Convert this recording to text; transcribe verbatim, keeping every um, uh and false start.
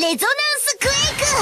レゾナンスクエイク。